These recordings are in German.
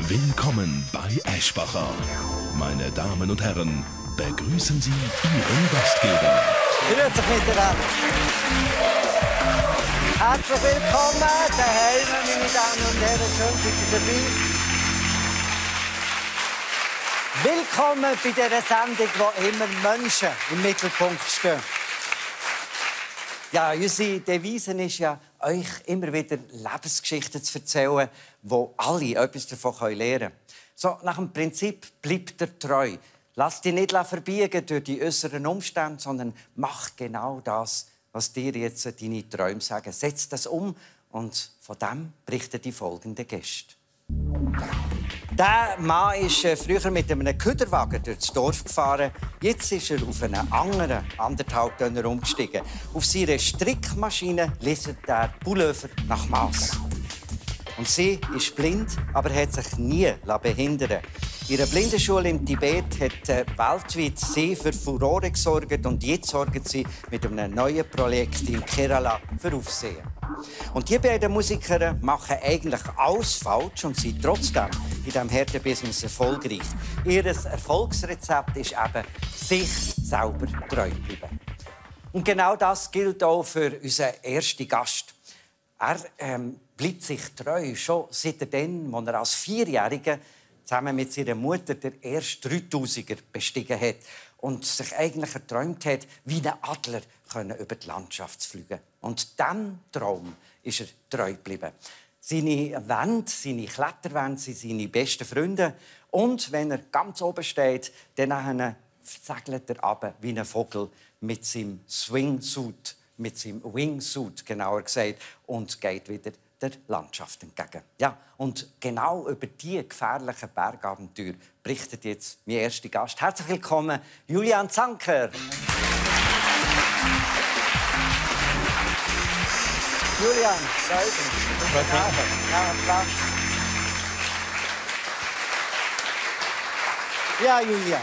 Willkommen bei Eschbacher. Meine Damen und Herren, begrüßen Sie Ihren Gastgeber. Grüezi miteinander. Herzlich willkommen daheim, meine Damen und Herren. Schön, sind Sie dabei. Willkommen bei dieser Sendung, wo immer Menschen im Mittelpunkt stehen. Ja, unsere Devise ist ja, euch immer wieder Lebensgeschichten zu erzählen, wo alle etwas davon lernen können. So nach dem Prinzip bleibt er treu. Lass dich nicht verbiegen durch die äußeren Umstände, sondern mach genau das, was dir jetzt deine Träume sagen. Setz das um und von dem berichten die folgenden Gäste. Der Mann ist früher mit einem Köderwagen durchs Dorf gefahren. Jetzt ist er auf einen anderen 1,5 Tonner umgestiegen. Auf seiner Strickmaschine liest der Pullover nach Mass. Und sie ist blind, aber hat sich nie behindern. Ihre Blindenschule im Tibet hat weltweit sehr für Furore gesorgt und jetzt sorgen sie mit einem neuen Projekt in Kerala für Aufsehen. Und die beiden Musiker machen eigentlich alles falsch und sind trotzdem in diesem harten Business erfolgreich. Ihr Erfolgsrezept ist eben, sich selber treu bleiben. Und genau das gilt auch für unseren ersten Gast. Er bleibt sich treu, schon seit er als Vierjähriger zusammen mit seiner Mutter der erste 3000er bestiegen hat und sich eigentlich erträumt hat, wie ein Adler über die Landschaft zu fliegen. Und diesem Traum ist er treu geblieben. Seine Wände, seine Kletterwände sind seine besten Freunde. Und wenn er ganz oben steht, dann segelt er runter wie ein Vogel mit seinem Swingsuit, mit seinem Wingsuit, genauer gesagt, und geht wieder der Landschaft entgegen. Ja, und genau über diese gefährlichen Bergabenteuer berichtet jetzt mein erster Gast. Herzlich willkommen, Julian Zanker. Julian, ja, Julian.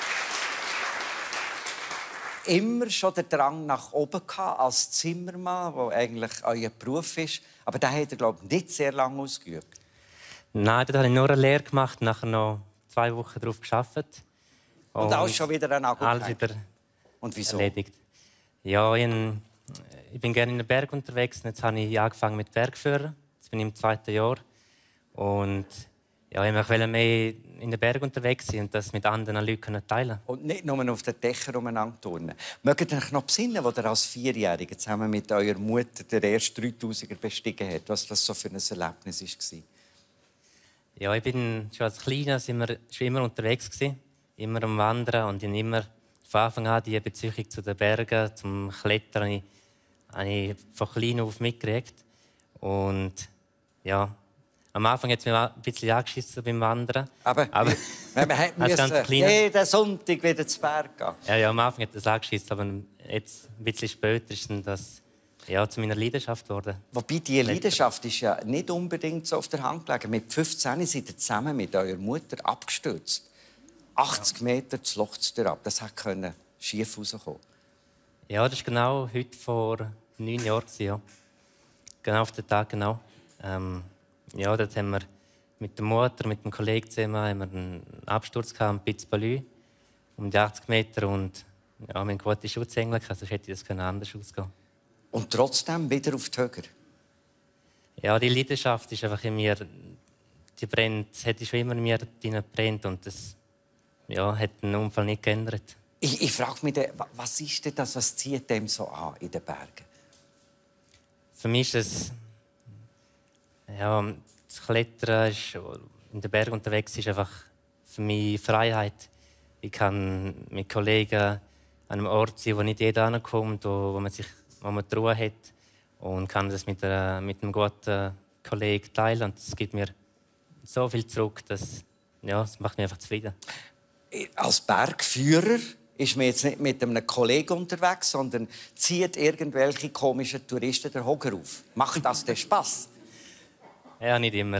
Immer schon den Drang nach oben gehabt, als Zimmermann, der eigentlich euer Beruf ist. Aber den hat er, glaube ich, nicht sehr lange ausgeübt. Nein, da habe ich nur eine Lehre gemacht, nachher noch 2 Wochen darauf gearbeitet. Und alles schon wieder ein Nagel alles wieder und wieso? Erledigt. Ja, ich bin gerne in den Berg unterwegs. Jetzt habe ich angefangen mit Bergführen. Jetzt bin ich im 2. Jahr. Und ja, ich wollte mehr in den Berg unterwegs sein und das mit anderen Leuten teilen. Und nicht nur auf den Dächern umeinander turnen. Mögt ihr euch noch besinnen, wo ihr als Vierjähriger zusammen mit eurer Mutter der erste 3000er bestiegen hat? Was das so für ein Erlebnis war? Ja, ich bin schon als Kleiner schon immer unterwegs gewesen, immer am Wandern und immer von Anfang an die Beziehung zu den Bergen, zum Klettern, habe ich von klein auf mitgekriegt. Und ja, am Anfang hat es mich ein bisschen angeschissen beim Wandern. Aber wir mussten jeden Sonntag wieder zu Berg gehen. Ja, am Anfang hat es angeschissen, aber jetzt, ein bisschen später ist das zu meiner Leidenschaft geworden. Wobei, diese Leidenschaft ist ja nicht unbedingt so auf der Hand gelegen. Mit 15 seid ihr zusammen mit eurer Mutter abgestürzt. 80 Meter das Loch ab. Das hätte schief rauskommen. Ja, das war genau heute vor 9 Jahren. Ja. Genau auf den Tag, genau. Ja, dort haben wir mit der Mutter, mit dem Kollegen zusammen einen Absturz gehabt, ein Pitzbalü, um die 80 Meter. Und ja, wir haben gute Schutzengel, sonst hätte das anders ausgehen. Und trotzdem wieder auf die Höhe? Ja, die Leidenschaft ist einfach in mir, die brennt, hätte schon immer in mir brennt und das hat den Unfall nicht geändert. Ich frage mich, was ist denn das, was zieht dem so an in den Bergen? Für mich ist es das Klettern in den Bergen unterwegs ist einfach für mich Freiheit. Ich kann mit Kollegen an einem Ort sein, wo nicht jeder ankommt, wo man die Ruhe hat und kann das mit einem guten Kollegen teilen. Und das gibt mir so viel zurück, das macht mich einfach zufrieden. Als Bergführer ist man jetzt nicht mit einem Kollegen unterwegs, sondern zieht irgendwelche komischen Touristen den Hocker auf. Macht das denn Spass? Ja, nicht immer.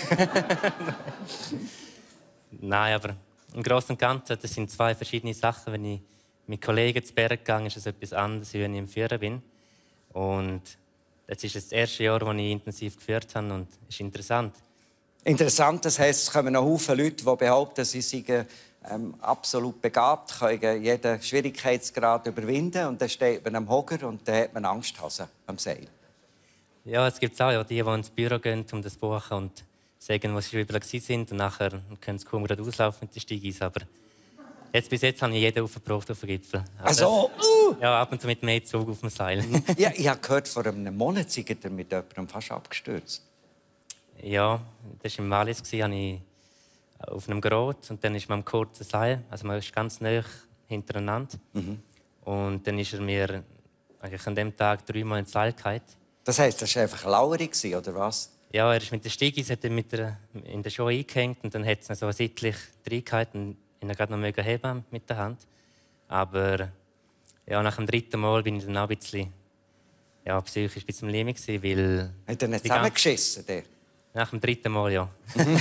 Nein, aber im Großen und Ganzen, das sind 2 verschiedene Sachen. Wenn ich mit Kollegen zu Berg gehe, ist es etwas anderes, als wenn ich im Führer bin. Und jetzt ist es das erste Jahr, das ich intensiv geführt habe und es ist interessant. Interessant, das heisst, es kommen noch Haufen Leute, die behaupten, sie seien absolut begabt, können jeden Schwierigkeitsgrad überwinden und dann steht man am Hocker und dann hat man Angsthasen am Seil. Ja, es gibt auch ja, die ins Büro gehen, um das zu buchen und sagen, wo sie überall waren. Und nachher können sie kaum gerade auslaufen mit den Steigis. Aber bis jetzt habe ich jeden aufgebraucht auf den Gipfel. Also, Ja, ab und zu mit mehr Zug auf dem Seil. Ja, ich habe gehört, vor einem Monat seid ihr mit jemandem fast abgestürzt. Ja, das war im Wallis, habe ich auf einem Grat und dann ist man am kurzen Seil, also man ist ganz nah hintereinander. Und dann ist er mir eigentlich an dem Tag 3-mal ins Seil gefallen. Das heisst, das war einfach eine Lauerung, oder was? Ja, er ist mit der Steigis in der Schuhe eingehängt und dann hat es ihn so seitlich reingehalten und ihn gerade noch heben mit der Hand. Aber ja, nach dem 3. Mal bin ich dann auch ein bisschen psychisch ein bisschen am Limit gewesen, weil... Hat er nicht zusammengeschissen, der? Nach dem 3. Mal, ja.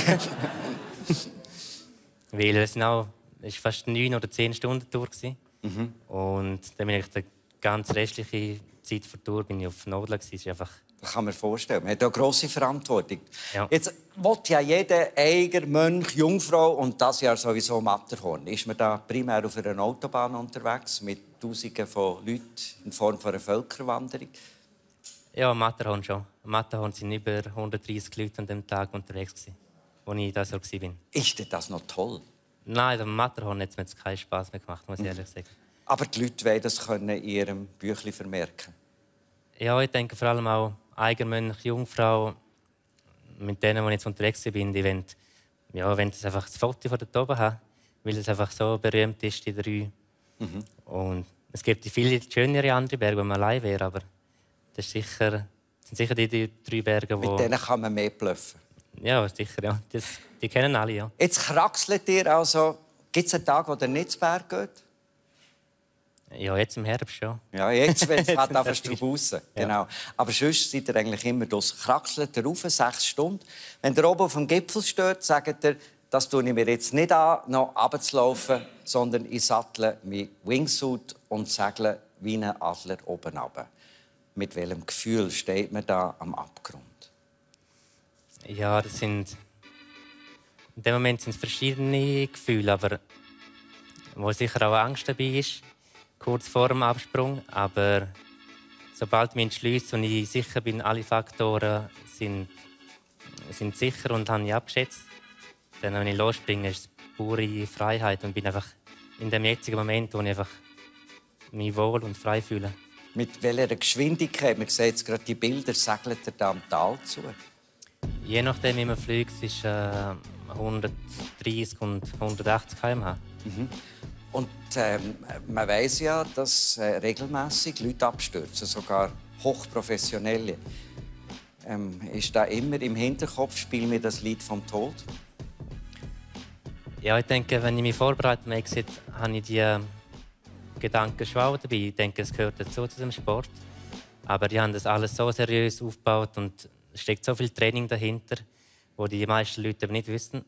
Weil es war fast 9 oder 10 Stunden durch. Und dann bin ich die ganze restliche Zeit vor der Tour bin ich auf Nodla. Das kann man vorstellen. Man hat auch grosse Verantwortung. Ja. Jetzt will ja jeder Eiger, Mönch, Jungfrau und das Jahr sowieso Matterhorn. Ist man da primär auf einer Autobahn unterwegs mit Tausenden von Leuten in Form von einer Völkerwanderung? Ja, Matterhorn schon. Matterhorn waren über 130 Leute an dem Tag unterwegs, als ich das Jahr war. Ist denn das noch toll? Nein, am Matterhorn hat es mir jetzt keinen Spass mehr gemacht, muss ich ehrlich sagen. Aber die Leute wollen das in ihrem Büchlein vermerken. Ja, ich denke vor allem auch Eigermönch, Jungfrau, mit denen, die ich jetzt unterwegs bin, die wollen, einfach das Foto von dort oben haben, weil es einfach so berühmt ist, die 3. Und es gibt viele schönere andere Berge, wo man allein wäre, aber das sind sicher die 3 Berge, Mit denen kann man mehr bluffen. Ja, sicher, ja. Die kennen alle, ja. Jetzt kraxelt ihr also. Gibt es einen Tag, wo ihr nicht zu Berg geht? Ja, jetzt im Herbst schon. Ja, jetzt, wenn es halt einfach raus. Ja. Genau. Aber sonst seid ihr eigentlich immer draussen. Kraxelt ihr rauf, 6 Stunden. Wenn ihr oben auf dem Gipfel steht, sagt ihr, das tue ich mir jetzt nicht an, noch runterzulaufen, sondern ich sattle mein Wingsuit und segle wie ein Adler oben runter. Mit welchem Gefühl steht man da am Abgrund? Ja, in dem Moment sind es verschiedene Gefühle, aber wo sicher auch Angst dabei ist, kurz vor dem Absprung. Aber sobald wir entschließen und ich sicher bin, alle Faktoren sind sicher und habe ich abgeschätzt, dann, wenn ich losspringe, ist es pure Freiheit und bin einfach in dem jetzigen Moment, wo ich einfach mich wohl und frei fühle. Mit welcher Geschwindigkeit? Man sieht jetzt gerade die Bilder, segelt er da am Tal zu? Je nachdem, wie man fliegt, ist 130 und 180 km/h. Und man weiss ja, dass regelmässig Leute abstürzen, sogar Hochprofessionelle. Ist da immer im Hinterkopf, spielt mir das Lied vom Tod? Ja, ich denke, wenn ich mich vorbereite, habe ich die Gedanken schon auch dabei. Ich denke, es gehört dazu zu dem Sport. Aber die haben das alles so seriös aufgebaut und es steckt so viel Training dahinter, wo die meisten Leute aber nicht wissen.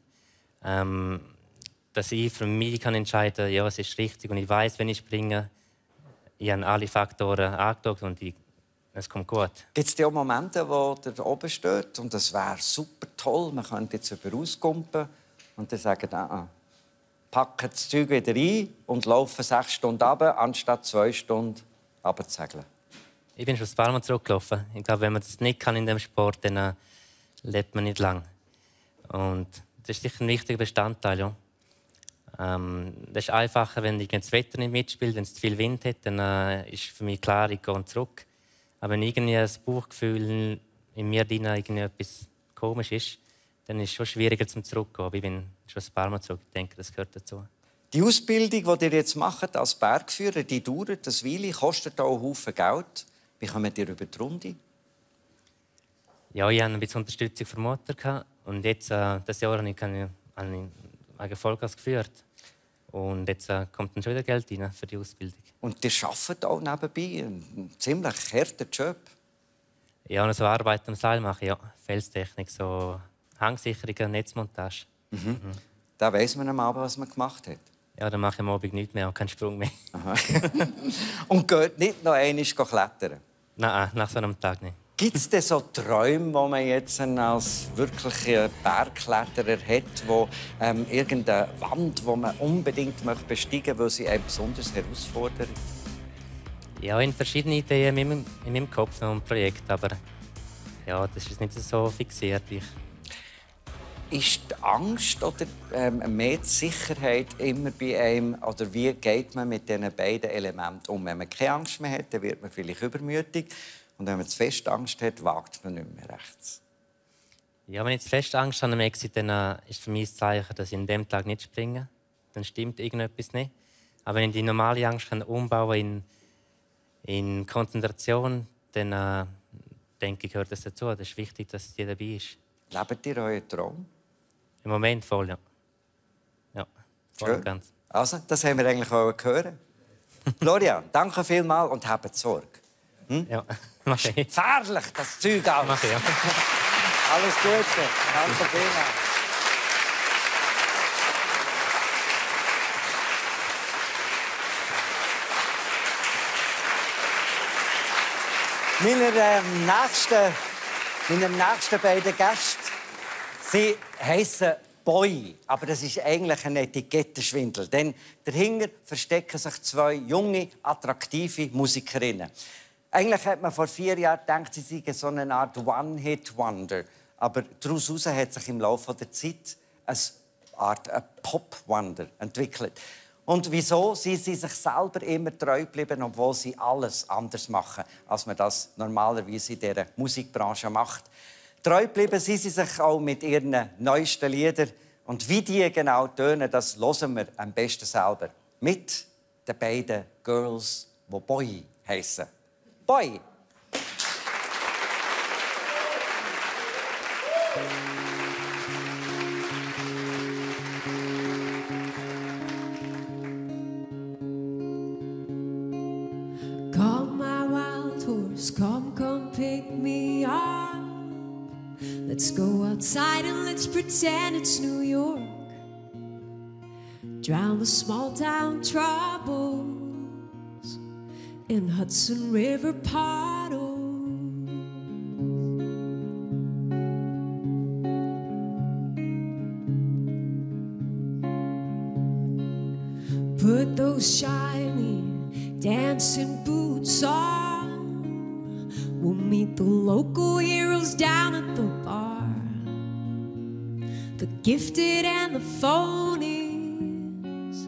Dass ich für mich kann entscheiden kann, ja, es ist richtig und ich weiß, wenn ich springe, ich habe alle Faktoren angeschaut und es kommt gut. Gibt es auch Momente, wo der da oben steht und das wäre super toll, man könnte jetzt über rauskumpen und dann sagen, packen das Zeug wieder ein und laufen 6 Stunden runter, anstatt 2 Stunden runterzusegeln? Ich bin schon ein paar Mal zurückgelaufen. Ich glaube, wenn man das nicht kann in diesem Sport, dann lebt man nicht lang. Und das ist sicher ein wichtiger Bestandteil. Ja. Das ist einfacher, wenn das Wetter nicht mitspielt. Wenn es zu viel Wind hat, dann ist für mich klar, ich gehe zurück. Aber wenn irgendwie ein Bauchgefühl in mir drin etwas komisch ist, dann ist es schon schwieriger zum Zurückgehen. Aber ich bin schon ein paar Mal zurück. Ich denke, das gehört dazu. Die Ausbildung, die ihr jetzt macht als Bergführer, die dauert eine Weile, kostet auch einen Haufen Geld. Wie kommt ihr über die Runde? Ja, ich hatte ein bisschen Unterstützung von der Mutter. Und jetzt, das Jahr habe ich Vollgas geführt. Und jetzt kommt dann schon wieder Geld rein für die Ausbildung. Und ihr arbeitet auch nebenbei? Ein ziemlich harter Job? Ja, und so Arbeit am Seil mache ich, ja. Felstechnik, so Hangsicherungen, Netzmontage. Da weiss man am Abend, was man gemacht hat? Ja, dann mache ich am Abend nichts mehr und keinen Sprung mehr. Und geht nicht noch einmal klettern? Nein, nach so einem Tag nicht. Gibt es denn so Träume, die man jetzt als wirklicher Bergkletterer hat, wo irgendeine Wand, die man unbedingt besteigen möchte, weil sie einen besonders herausfordert? Ja, in verschiedene Ideen in meinem Kopf noch ein Projekt, aber ja, das ist nicht so fixiert. Ist die Angst oder mehr die Sicherheit immer bei einem? Oder wie geht man mit diesen beiden Elementen um? Wenn man keine Angst mehr hat, dann wird man vielleicht übermütig. Und wenn man zu fest Angst hat, wagt man nicht mehr rechts. Ja, wenn ich zu fest Angst habe am Exit, dann ist für mich das Zeichen, dass ich an dem Tag nicht springe. Dann stimmt irgendetwas nicht. Aber wenn ich die normale Angst umbauen in Konzentration, dann denke ich, gehört das dazu. Das ist wichtig, dass die dabei ist. Lebt ihr euren Traum? Im Moment voll, ja. Ja, voll und ganz. Also, das haben wir eigentlich hören. Florian, danke vielmals und habt Sorge. Ja, mach ich. Gefährlich, das Zeug auch. Mach ich, ja. Alles Gute. Danke vielmals. Meine nächsten beiden Gäste, sie heissen Boy, aber das ist eigentlich ein Etikettenschwindel. Denn dahinter verstecken sich zwei junge, attraktive Musikerinnen. Eigentlich hat man vor 4 Jahren gedacht, sie seien so eine Art One-Hit-Wonder. Aber daraus hat sich im Laufe der Zeit eine Art Pop-Wonder entwickelt. Und wieso sind sie sich selber immer treu geblieben, obwohl sie alles anders machen, als man das normalerweise in dieser Musikbranche macht. Treu geblieben sind sie sich auch mit ihren neuesten Liedern. Und wie die genau tönen, das hören wir am besten selber. Mit den beiden Girls, die Boy heissen. Boy! Come, my wild horse, come pick me up. Let's go outside and let's pretend it's New York. Drown the small town troubles in Hudson River puddles. Put those shiny dancing boots on. We'll meet the local heroes down at the bar. The gifted and the phonies.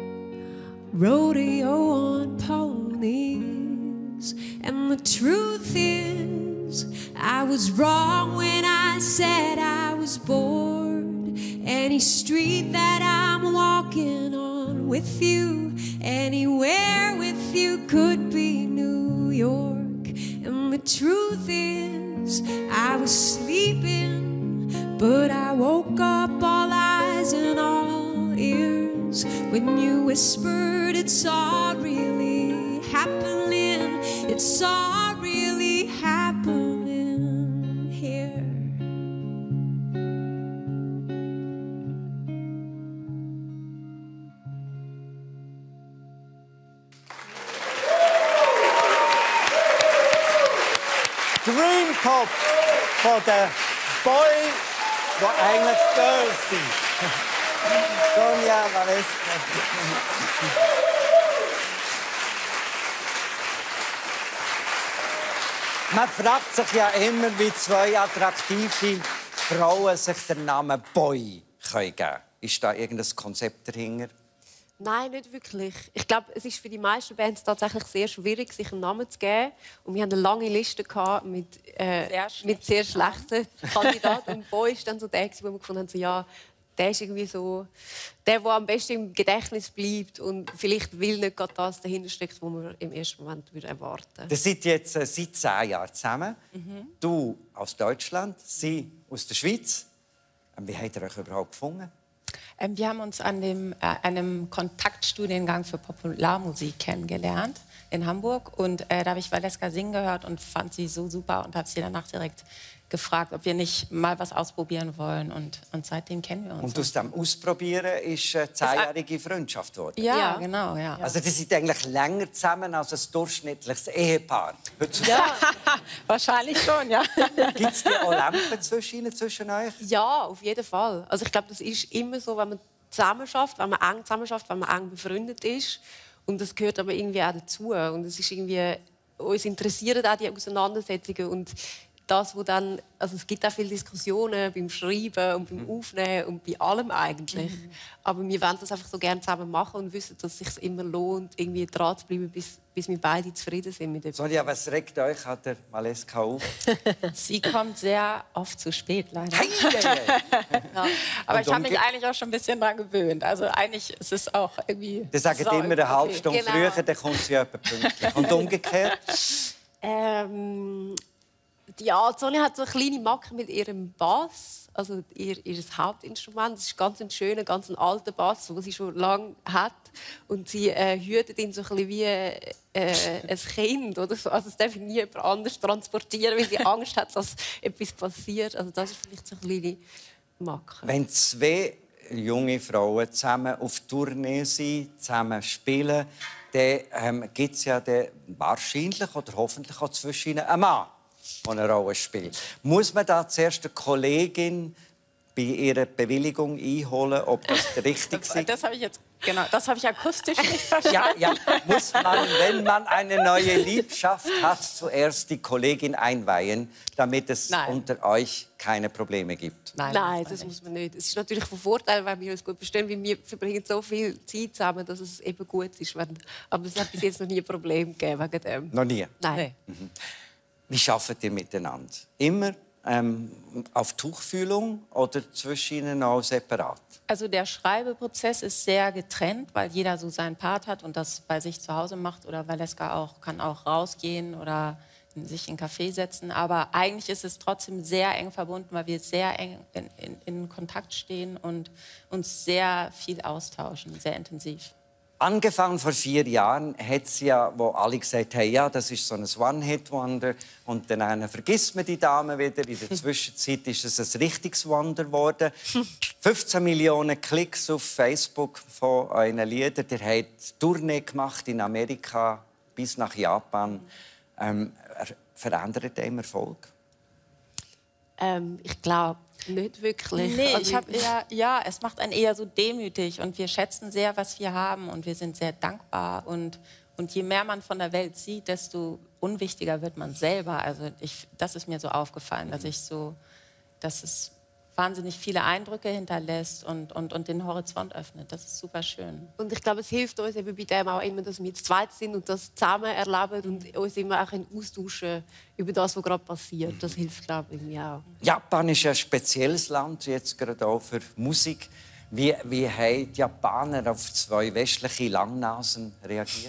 Rodeo on ponies. And the truth is, I was wrong when I said I was bored. Any street that I'm walking on with you, anywhere with you could be New York. And the truth is, I was sleeping, but I woke up all eyes and all ears when you whispered it's all really happening. It's all really happening here. Dream Pop von den Boy, die eigentlich Girls sind. Sonja, Valeska. Man fragt sich ja immer, wie zwei attraktive Frauen sich den Namen Boy geben können. Ist da irgendein Konzept dahinter? Nein, nicht wirklich. Ich glaube, es ist für die meisten Bands tatsächlich sehr schwierig, sich einen Namen zu geben. Und wir hatten eine lange Liste mit sehr schlechten Kandidaten. Und Boy ist dann so der, wo wir gefunden haben, so, ja, der ist irgendwie so der am besten im Gedächtnis bleibt und vielleicht will nicht gerade das dahinter steckt, was man im ersten Moment erwarten würde. Ihr seid jetzt seit 10 Jahren zusammen. Du aus Deutschland, sie aus der Schweiz. Wie habt ihr euch überhaupt gefunden? Wir haben uns an einem Kontaktstudiengang für Popularmusik kennengelernt in Hamburg. Und da habe ich Valeska singen gehört und fand sie so super und habe sie danach direkt gefragt, ob wir nicht mal was ausprobieren wollen. Und seitdem kennen wir uns. Und aus dem Ausprobieren ist eine 10-jährige Freundschaft geworden. Ja, genau. Ja. Also die sind eigentlich länger zusammen als ein durchschnittliches Ehepaar. Ja, wahrscheinlich schon, ja. Gibt es die Olympen zwischen euch? Ja, auf jeden Fall. Also ich glaube, das ist immer so, wenn man zusammen schafft, wenn man eng zusammen schafft, wenn man eng befreundet ist. Und das gehört aber irgendwie auch dazu. Und es ist irgendwie, uns interessieren auch die Auseinandersetzungen und das, wo dann, also es gibt auch viele Diskussionen beim Schreiben und beim Aufnehmen und bei allem eigentlich. Aber wir wollen das einfach so gerne zusammen machen und wissen, dass es sich immer lohnt, irgendwie dran zu bleiben, bis wir beide zufrieden sind mit dem. Sonja, was regt euch an der Maleska auf? Sie kommt sehr oft zu spät, leider. Hey, Ja. Aber ich habe mich eigentlich auch schon ein bisschen daran gewöhnt. Also eigentlich ist es auch irgendwie... Die sagen immer eine halbe Stunde Genau. früher, dann kommt sie etwa pünktlich. Und umgekehrt? Ja, Sonja hat so eine kleine Macke mit ihrem Bass, also ihr Hauptinstrument. Das ist ganz ein schöner, ganz ein alter Bass, den sie schon lange hat. Und sie hütet ihn so ein bisschen wie ein Kind oder so. Also das darf nie jemand anders transportieren, weil sie Angst hat, dass etwas passiert. Also das ist vielleicht so eine kleine Macke. Wenn zwei junge Frauen zusammen auf Tournee sind, zusammen spielen, dann gibt es ja wahrscheinlich oder hoffentlich auch zwischen ihnen einen Mann, der eine Rolle spielt. Muss man da zuerst eine Kollegin bei ihrer Bewilligung einholen, ob das richtig ist? Das habe ich jetzt, genau, das habe ich akustisch nicht verstanden. Ja, muss man, wenn man eine neue Liebschaft hat, zuerst die Kollegin einweihen, damit es unter euch keine Probleme gibt? Nein, das muss man nicht. Es ist natürlich von Vorteil, wenn wir uns gut verstehen, weil wir verbringen so viel Zeit zusammen, dass es eben gut ist. Aber es hat bis jetzt noch nie ein Problem gegeben wegen dem. Noch nie? Nein. Wie arbeitet ihr miteinander? Immer auf Tuchfühlung oder zwischen ihnen auch separat? Also der Schreibeprozess ist sehr getrennt, weil jeder so seinen Part hat und das bei sich zu Hause macht. Oder Valeska kann auch rausgehen oder sich in einen Café setzen. Aber eigentlich ist es trotzdem sehr eng verbunden, weil wir sehr eng in Kontakt stehen und uns sehr viel austauschen, sehr intensiv. Angefangen vor 4 Jahren hat es ja, wo alle gesagt haben, ja, das ist so ein One-Hit-Wonder. Und dann vergisst man die Dame wieder. In der Zwischenzeit ist es ein richtiges Wonder geworden. 15 Millionen Klicks auf Facebook von euren Liedern. Ihr habt Tournee gemacht in Amerika bis nach Japan. Verändert ihr im Erfolg? Ich glaube nicht wirklich. Nee, Also, es macht einen eher so demütig und wir schätzen sehr, was wir haben und wir sind sehr dankbar und je mehr man von der Welt sieht, desto unwichtiger wird man selber. Also das ist mir so aufgefallen, dass es wahnsinnig viele Eindrücke hinterlässt und den Horizont öffnet. Das ist super schön. Und ich glaube, es hilft uns eben bei dem auch immer, dass wir zu zweit sind und das zusammen erleben und uns immer auch austauschen über das, was gerade passiert. Das hilft, glaube ich, mir auch. Japan ist ein spezielles Land, jetzt gerade auch für Musik. Wie haben die Japaner auf 2 westliche Langnasen reagiert?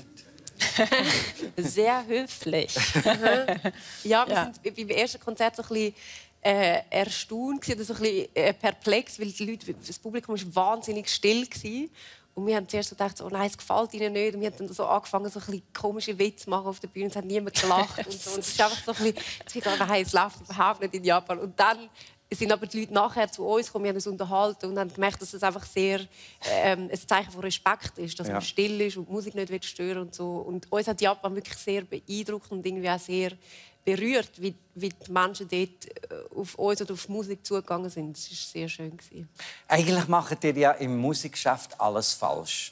Sehr höflich. Ja, wir sind beim ersten Konzert so ein bisschen erstaunt oder so ein bisschen perplex, weil das Publikum war wahnsinnig still gewesen. Und wir haben zuerst so gedacht, oh nein, es gefällt ihnen nicht. Und wir haben dann so angefangen, so ein bisschen komische Witze zu machen auf der Bühne. Es hat niemand gelacht. Und so. Und es ist einfach so ein bisschen, nein, es läuft überhaupt nicht in Japan. Und dann sind aber die Leute nachher zu uns gekommen, wir haben uns unterhalten und haben gemerkt, dass es einfach sehr ein Zeichen von Respekt ist, dass man still ist und die Musik nicht stören und so. Und uns hat Japan wirklich sehr beeindruckt und irgendwie auch sehr berührt, wie die Menschen dort auf uns oder auf die Musik zugegangen sind. Das war sehr schön. Eigentlich macht ihr ja im Musikgeschäft alles falsch.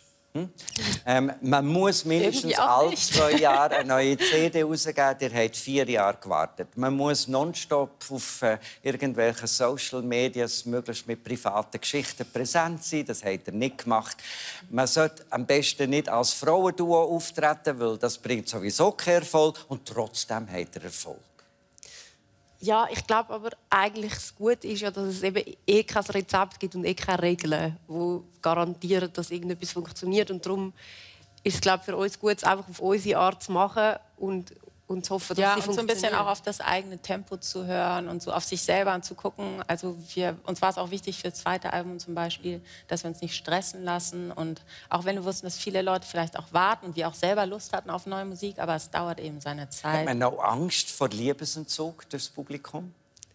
Man muss mindestens alle 2 Jahre eine neue CD rausgeben. Ihr habt 4 Jahre gewartet. Man muss nonstop auf irgendwelchen Social Medias möglichst mit privaten Geschichten präsent sein. Das habt ihr nicht gemacht. Man sollte am besten nicht als Frauenduo auftreten, weil das bringt sowieso keinen Erfolg. Und trotzdem habt ihr Erfolg. Ja, ich glaube aber eigentlich das Gute ist ja, dass es eben kein Rezept gibt und keine Regeln, die garantieren, dass irgendetwas funktioniert. Und darum ist es, glaube für uns gut, es einfach auf unsere Art zu machen und zu hoffen, dass sie und so ein bisschen auch auf das eigene Tempo zu hören und so auf sich selber zu gucken. Also uns war es auch wichtig für das zweite Album zum Beispiel, dass wir uns nicht stressen lassen. Und auch wenn wir wussten, dass viele Leute vielleicht auch warten und wir auch selber Lust hatten auf neue Musik, aber es dauert eben seine Zeit. Hat man noch Angst vor Liebesentzug durchs Publikum?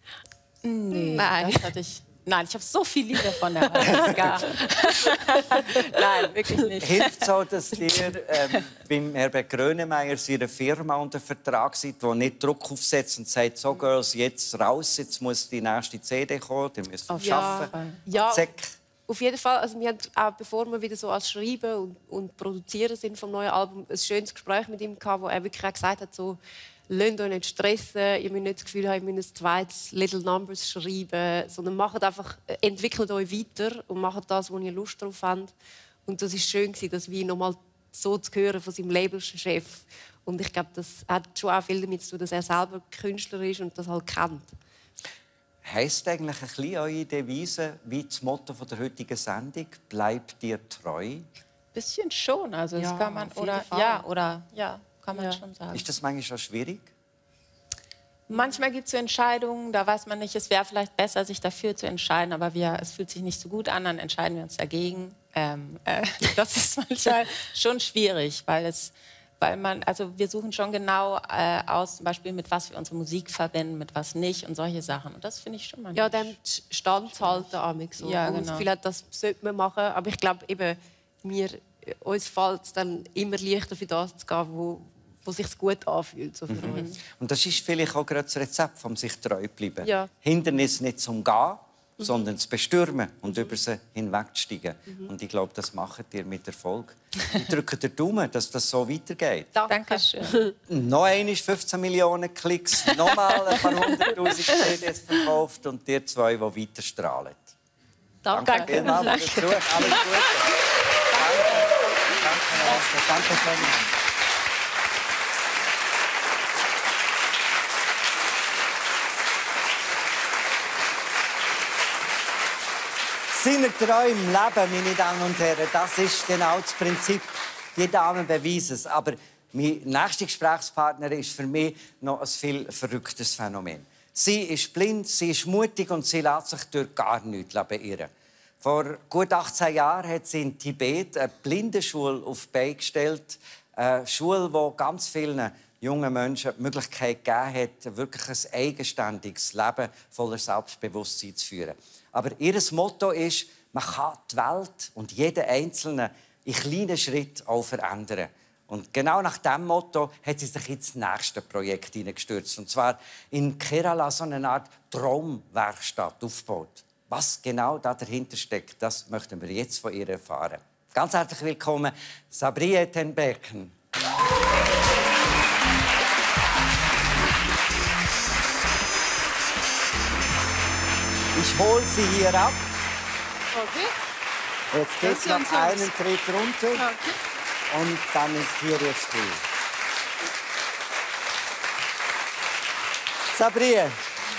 Nee, Nein. das hatte ich. Nein, ich habe so viel Liebe von der Hallersgar. Nein, wirklich nicht. Hilft es auch, dass ihr beim Herbert Grönemeyer seiner Firma unter Vertrag seid, die nicht Druck aufsetzt und sagt, so Girls, jetzt raus, jetzt muss die nächste CD kommen, ihr müsst arbeiten. Ja, Zack. auf jeden Fall. Also wir haben auch, bevor wir wieder so als Schreiben und Produzieren sind vom neuen Album, ein schönes Gespräch mit ihm gehabt, wo er wirklich auch gesagt hat, so, lasst euch nicht stressen, ihr müsst nicht das Gefühl haben, ihr müsst ein zweites Little Numbers schreiben, sondern macht einfach, entwickelt euch weiter und macht das, wo ihr Lust drauf habt. Und das war schön, das wie nochmal so zu hören von seinem Labelchef. Und ich glaube, das hat schon auch viel damit zu tun, dass er selber Künstler ist und das halt kennt. Heisst eigentlich ein bisschen eure Devise, wie das Motto der heutigen Sendung, «Bleibt dir treu»? Bisschen schon, also das kann man, auf jeden oder Fall. ja, kann man schon sagen. Ist das manchmal auch schwierig? Manchmal gibt es so Entscheidungen, da weiß man nicht, es wäre vielleicht besser, sich dafür zu entscheiden, aber es fühlt sich nicht so gut an, dann entscheiden wir uns dagegen. Das ist manchmal schon schwierig, weil wir suchen schon genau aus, zum Beispiel mit was wir unsere Musik verbinden, mit was nicht und solche Sachen. Und das finde ich schon manchmal. Ja, dem standhalten amig so. Ja, Und genau. das Gefühl hat, das sollte man machen. Aber ich glaube eben, uns fällt es dann immer leichter für das zu gehen, wo sich gut anfühlt so für uns. Und das ist vielleicht auch gerade das Rezept, um sich treu zu bleiben. Ja. Hindernisse nicht zu umgehen, sondern zu bestürmen und über sie hinwegzusteigen. Und ich glaube, das macht ihr mit Erfolg. Ich drücke den Daumen, dass das so weitergeht. Dankeschön. Noch einmal 15 Millionen Klicks, nochmal ein paar 100'000 CDs verkauft und ihr zwei, die weiter strahlen. Danke. Vielmals für den Besuch. Alles Gute. Danke, Sonja. Seine Träume leben, meine Damen und Herren, das ist genau das Prinzip. Die Damen beweisen es. Aber mein nächster Gesprächspartner ist für mich noch ein viel verrücktes Phänomen. Sie ist blind, sie ist mutig und sie lässt sich durch gar nichts beirren. Vor gut 18 Jahren hat sie in Tibet eine Blindenschule auf die Beine gestellt. Eine Schule, die ganz vielen jungen Menschen die Möglichkeit gegeben hat, wirklich ein eigenständiges Leben voller Selbstbewusstsein zu führen. Aber ihr Motto ist, man kann die Welt und jeden Einzelnen in kleinen Schritten auch verändern. Und genau nach diesem Motto hat sie sich ins nächste Projekt hineingestürzt. Und zwar in Kerala so eine Art Traumwerkstatt aufgebaut. Was genau dahinter steckt, das möchten wir jetzt von ihr erfahren. Ganz herzlich willkommen, Sabriye Tenberken. Ich hole sie hier ab. Okay. Jetzt geht es noch einen Tritt runter. Okay. Und dann ist hier ihr Stuhl. Sabriye.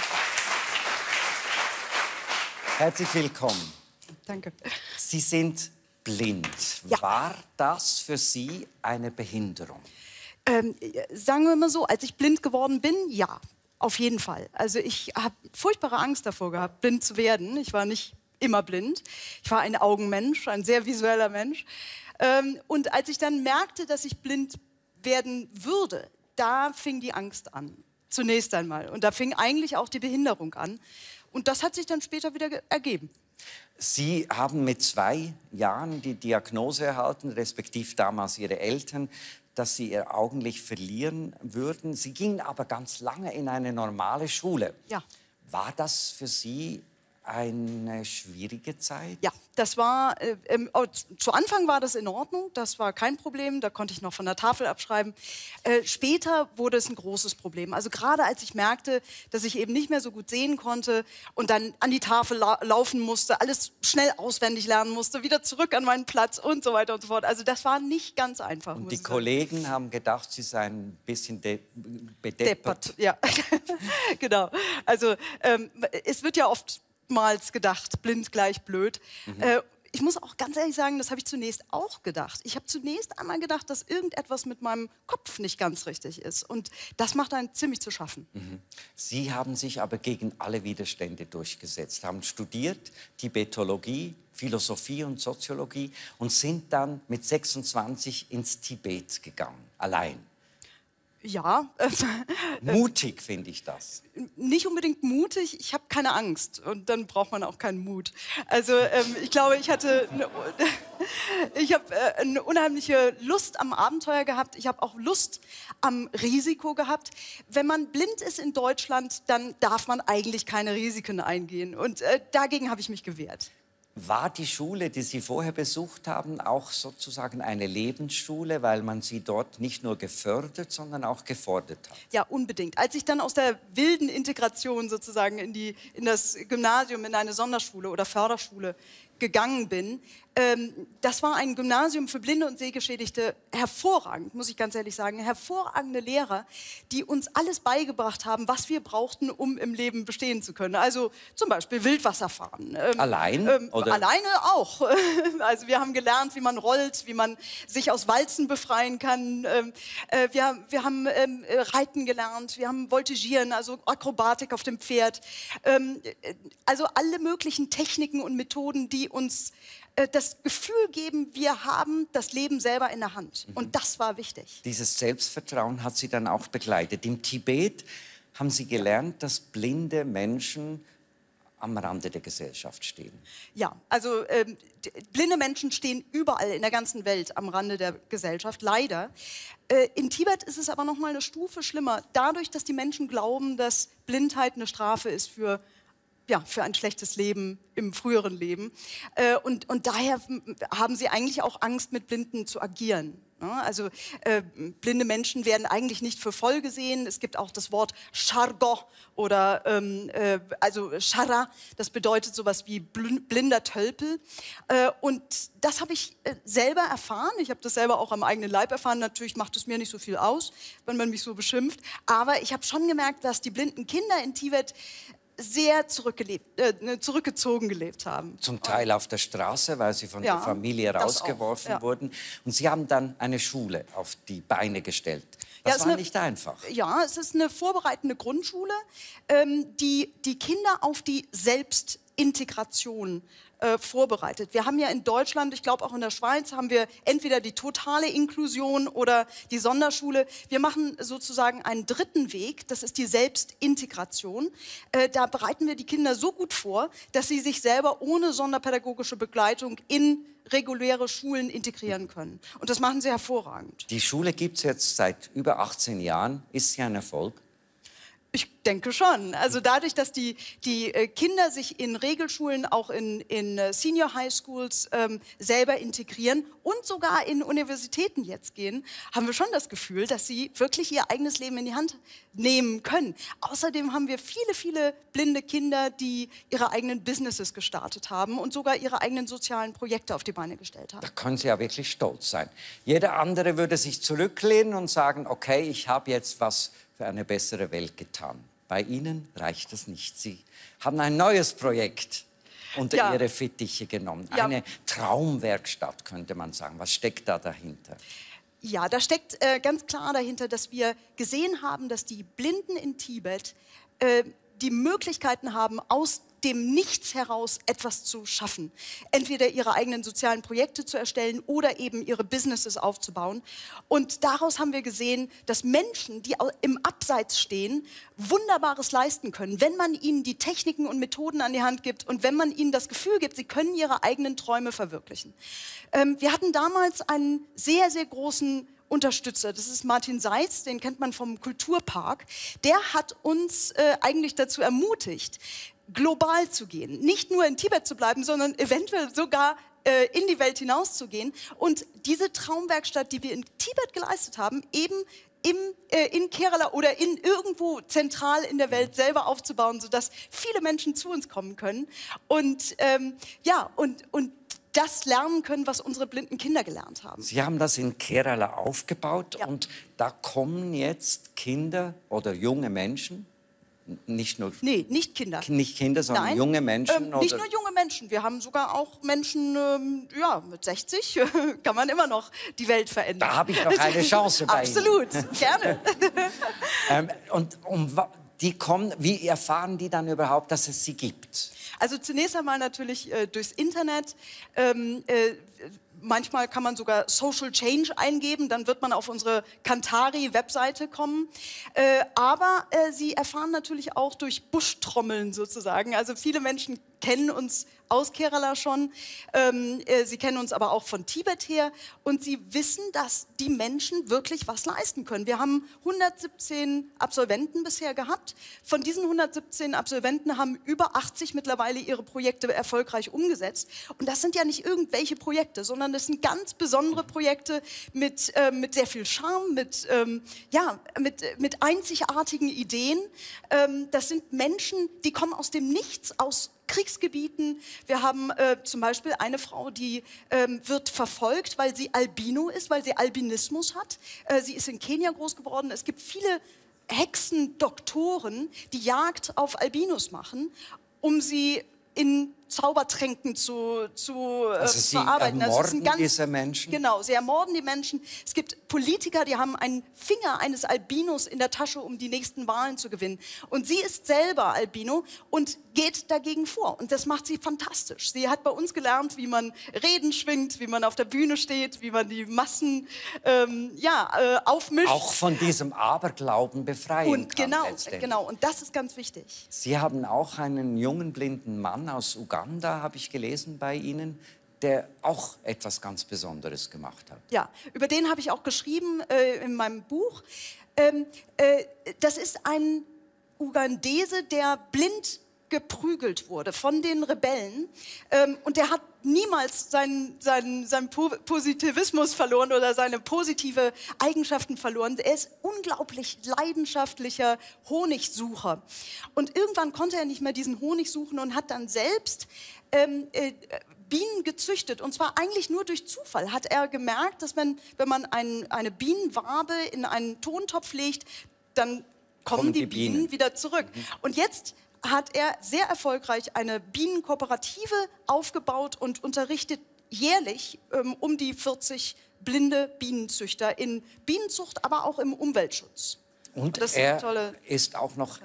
Herzlich willkommen. Danke. Sie sind blind. Ja. War das für Sie eine Behinderung? Sagen wir mal so, als ich blind geworden bin, ja, auf jeden Fall. Also ich habe furchtbare Angst davor gehabt, blind zu werden. Ich war nicht immer blind. Ich war ein Augenmensch, ein sehr visueller Mensch. Und als ich dann merkte, dass ich blind werden würde, da fing die Angst an. Zunächst einmal. Und da fing eigentlich auch die Behinderung an. Und das hat sich dann später wieder ergeben. Sie haben mit 2 Jahren die Diagnose erhalten, respektive damals Ihre Eltern, dass Sie Ihr Augenlicht verlieren würden. Sie gingen aber ganz lange in eine normale Schule. Ja. War das für Sie eine schwierige Zeit? Ja, das war, zu Anfang war das in Ordnung, das war kein Problem, da konnte ich noch von der Tafel abschreiben. Später wurde es ein großes Problem. Also gerade als ich merkte, dass ich eben nicht mehr so gut sehen konnte und dann an die Tafel laufen musste, alles schnell auswendig lernen musste, wieder zurück an meinen Platz und so weiter und so fort. Also das war nicht ganz einfach. Und die Kollegen haben gedacht, Sie seien ein bisschen bedeppert. Deppert, ja. Genau. Also es wird ja oftmals gedacht, blind gleich blöd. Ich muss auch ganz ehrlich sagen, das habe ich zunächst auch gedacht. Ich habe zunächst einmal gedacht, dass irgendetwas mit meinem Kopf nicht ganz richtig ist. Und das macht einen ziemlich zu schaffen. Sie haben sich aber gegen alle Widerstände durchgesetzt, haben studiert Tibetologie, Philosophie und Soziologie und sind dann mit 26 ins Tibet gegangen, allein. Ja. Mutig finde ich das. Nicht unbedingt mutig, ich habe keine Angst und dann braucht man auch keinen Mut. Also ich glaube, ich habe eine unheimliche Lust am Abenteuer gehabt. Ich habe auch Lust am Risiko gehabt. Wenn man blind ist in Deutschland, dann darf man eigentlich keine Risiken eingehen. Und dagegen habe ich mich gewehrt. War die Schule, die Sie vorher besucht haben, auch sozusagen eine Lebensschule, weil man Sie dort nicht nur gefördert, sondern auch gefordert hat? Ja, unbedingt. Als ich dann aus der wilden Integration sozusagen in das Gymnasium, in eine Sonderschule oder Förderschule gegangen bin, das war ein Gymnasium für Blinde und Sehgeschädigte, hervorragend, muss ich ganz ehrlich sagen, hervorragende Lehrer, die uns alles beigebracht haben, was wir brauchten, um im Leben bestehen zu können. Also zum Beispiel Wildwasserfahren. Allein? Oder? Alleine auch. Also wir haben gelernt, wie man rollt, wie man sich aus Walzen befreien kann. Wir haben Reiten gelernt, wir haben Voltigieren, also Akrobatik auf dem Pferd. Also alle möglichen Techniken und Methoden, die uns das Gefühl geben, wir haben das Leben selber in der Hand. Und das war wichtig. Dieses Selbstvertrauen hat Sie dann auch begleitet. Im Tibet haben Sie gelernt, dass blinde Menschen am Rande der Gesellschaft stehen. Ja, also blinde Menschen stehen überall in der ganzen Welt am Rande der Gesellschaft, leider. In Tibet ist es aber noch mal eine Stufe schlimmer. Dadurch, dass die Menschen glauben, dass Blindheit eine Strafe ist für ein schlechtes Leben im früheren Leben. Und daher haben sie eigentlich auch Angst, mit Blinden zu agieren. Also blinde Menschen werden eigentlich nicht für voll gesehen. Es gibt auch das Wort Shargo oder also Shara, das bedeutet sowas wie blinder Tölpel. Und das habe ich selber erfahren. Ich habe das selber auch am eigenen Leib erfahren. Natürlich macht es mir nicht so viel aus, wenn man mich so beschimpft. Aber ich habe schon gemerkt, dass die blinden Kinder in Tibet sehr zurückgezogen gelebt haben. Zum Teil auf der Straße, weil sie von der Familie rausgeworfen wurden. Und Sie haben dann eine Schule auf die Beine gestellt. Das war nicht einfach. Ja, es ist eine vorbereitende Grundschule, die die Kinder auf die Selbstintegration vorbereitet. Wir haben ja in Deutschland, ich glaube auch in der Schweiz, haben wir entweder die totale Inklusion oder die Sonderschule. Wir machen sozusagen einen dritten Weg, das ist die Selbstintegration. Da bereiten wir die Kinder so gut vor, dass sie sich selber ohne sonderpädagogische Begleitung in reguläre Schulen integrieren können. Und das machen sie hervorragend. Die Schule gibt es jetzt seit über 18 Jahren. Ist sie ein Erfolg? Ich denke schon. Also dadurch, dass die Kinder sich in Regelschulen, auch in Senior High Schools selber integrieren und sogar in Universitäten jetzt gehen, haben wir schon das Gefühl, dass sie wirklich ihr eigenes Leben in die Hand nehmen können. Außerdem haben wir viele, viele blinde Kinder, die ihre eigenen Businesses gestartet haben und sogar ihre eigenen sozialen Projekte auf die Beine gestellt haben. Da können Sie ja wirklich stolz sein. Jeder andere würde sich zurücklehnen und sagen, okay, ich habe jetzt was für eine bessere Welt getan. Bei Ihnen reicht das nicht. Sie haben ein neues Projekt unter Ihre Fittiche genommen. Eine Traumwerkstatt, könnte man sagen. Was steckt da dahinter? Ja, da steckt ganz klar dahinter, dass wir gesehen haben, dass die Blinden in Tibet die Möglichkeiten haben, aus dem Nichts heraus etwas zu schaffen. Entweder ihre eigenen sozialen Projekte zu erstellen oder eben ihre Businesses aufzubauen. Und daraus haben wir gesehen, dass Menschen, die im Abseits stehen, Wunderbares leisten können, wenn man ihnen die Techniken und Methoden an die Hand gibt und wenn man ihnen das Gefühl gibt, sie können ihre eigenen Träume verwirklichen. Wir hatten damals einen sehr, sehr großen Unterstützer. Das ist Martin Seitz, den kennt man vom Kulturpark. Der hat uns eigentlich dazu ermutigt, global zu gehen. Nicht nur in Tibet zu bleiben, sondern eventuell sogar in die Welt hinauszugehen. Und diese Traumwerkstatt, die wir in Tibet geleistet haben, eben in Kerala oder in irgendwo zentral in der Welt selber aufzubauen, sodass viele Menschen zu uns kommen können und das lernen können, was unsere blinden Kinder gelernt haben. Sie haben das in Kerala aufgebaut und da kommen jetzt Kinder oder junge Menschen, nicht nur... Nee, nicht Kinder. Nicht Kinder, sondern junge Menschen? Nicht nur junge Menschen, wir haben sogar auch Menschen, mit 60 kann man immer noch die Welt verändern. Da habe ich noch eine Chance bei Absolut, gerne. Die kommen, wie erfahren die dann überhaupt, dass es sie gibt? Also zunächst einmal natürlich durchs Internet manchmal kann man sogar Social Change eingeben, dann wird man auf unsere Kantari-Webseite kommen. Aber Sie erfahren natürlich auch durch Buschtrommeln sozusagen. Also viele Menschen kennen uns aus Kerala schon. Sie kennen uns aber auch von Tibet her. Und sie wissen, dass die Menschen wirklich was leisten können. Wir haben 117 Absolventen bisher gehabt. Von diesen 117 Absolventen haben über 80 mittlerweile ihre Projekte erfolgreich umgesetzt. Und das sind ja nicht irgendwelche Projekte, sondern das sind ganz besondere Projekte mit sehr viel Charme, mit einzigartigen Ideen. Das sind Menschen, die kommen aus dem Nichts, aus Kriegsgebieten. Wir haben zum Beispiel eine Frau, die wird verfolgt, weil sie Albino ist, weil sie Albinismus hat. Sie ist in Kenia groß geworden. Es gibt viele Hexendoktoren, die Jagd auf Albinos machen, um sie in Zaubertränken zu verarbeiten. Ermorden diese Menschen? Genau, sie ermorden die Menschen. Es gibt Politiker, die haben einen Finger eines Albinos in der Tasche, um die nächsten Wahlen zu gewinnen. Und sie ist selber Albino und geht dagegen vor. Und das macht sie fantastisch. Sie hat bei uns gelernt, wie man Reden schwingt, wie man auf der Bühne steht, wie man die Massen aufmischt. Auch von diesem Aberglauben befreien kann. Genau. Und das ist ganz wichtig. Sie haben auch einen jungen blinden Mann aus Uganda, habe ich gelesen bei Ihnen, der auch etwas ganz Besonderes gemacht hat. Ja, über den habe ich auch geschrieben in meinem Buch. Das ist ein Ugandese, der blind geprügelt wurde von den Rebellen. Und der hat niemals seinen Positivismus verloren oder seine positive Eigenschaften verloren. Er ist unglaublich leidenschaftlicher Honigsucher. Und irgendwann konnte er nicht mehr diesen Honig suchen und hat dann selbst Bienen gezüchtet. Und zwar eigentlich nur durch Zufall hat er gemerkt, dass wenn man eine Bienenwabe in einen Tontopf legt, dann kommen die Bienen wieder zurück. Und jetzt hat er sehr erfolgreich eine Bienenkooperative aufgebaut und unterrichtet jährlich um die 40 blinde Bienenzüchter in Bienenzucht, aber auch im Umweltschutz. Und er ist auch noch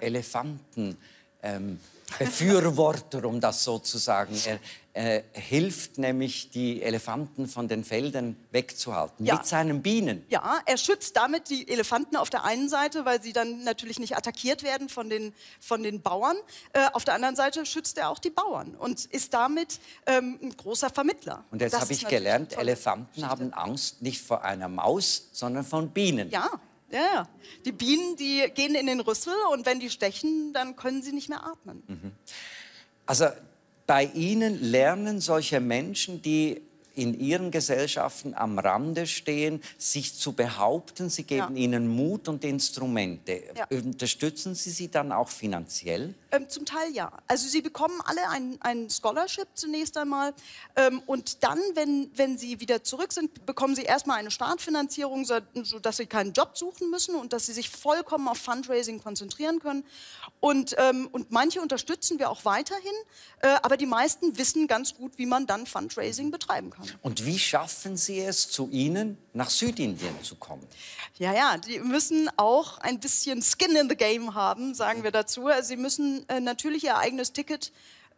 Elefantenbefürworter, um das so zu sagen. Er hilft nämlich, die Elefanten von den Feldern wegzuhalten, mit seinen Bienen. Ja, er schützt damit die Elefanten auf der einen Seite, weil sie dann natürlich nicht attackiert werden von den Bauern. Auf der anderen Seite schützt er auch die Bauern und ist damit ein großer Vermittler. Und jetzt habe ich gelernt, Elefanten haben Angst nicht vor einer Maus, sondern von Bienen. Ja. Ja, die Bienen, die gehen in den Rüssel und wenn die stechen, dann können sie nicht mehr atmen. Also bei Ihnen lernen solche Menschen, die in ihren Gesellschaften am Rande stehen, sich zu behaupten. Sie geben ihnen Mut und Instrumente. Ja. Unterstützen Sie sie dann auch finanziell? Zum Teil ja. Also sie bekommen alle ein Scholarship zunächst einmal. Und dann, wenn sie wieder zurück sind, bekommen sie erstmal eine Startfinanzierung, sodass sie keinen Job suchen müssen und dass sie sich vollkommen auf Fundraising konzentrieren können. Und manche unterstützen wir auch weiterhin. Aber die meisten wissen ganz gut, wie man dann Fundraising betreiben kann. Und wie schaffen Sie es, zu Ihnen nach Südindien zu kommen? Ja, die müssen auch ein bisschen Skin in the Game haben, sagen wir dazu. Also sie müssen natürlich ihr eigenes Ticket